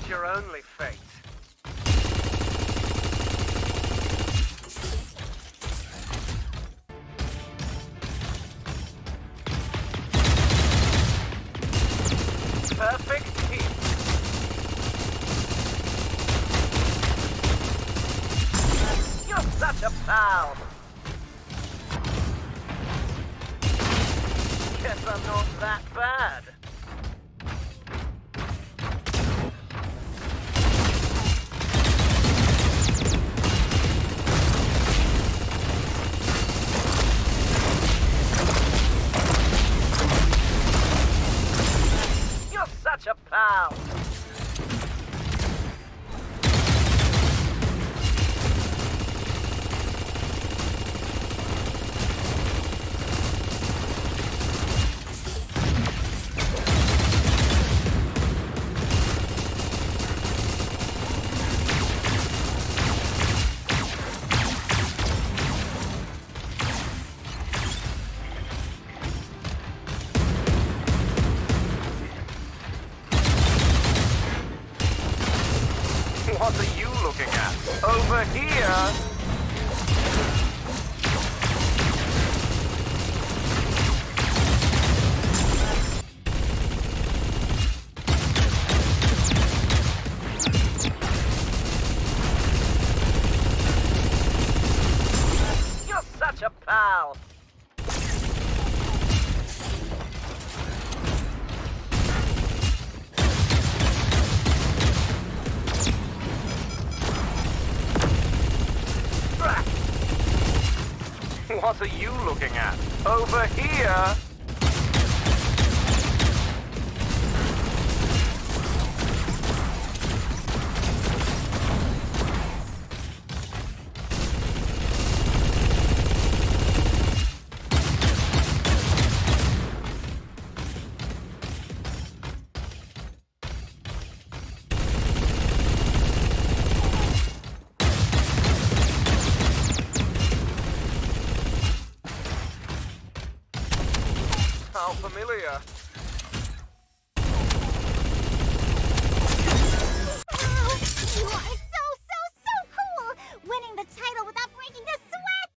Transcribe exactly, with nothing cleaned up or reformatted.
not your only fate. Perfect hit. You're such a pal. Guess I'm not that bad. You're such a pal. What are you looking at? Over here? You're such a pal. What are you looking at? Over here? How familiar.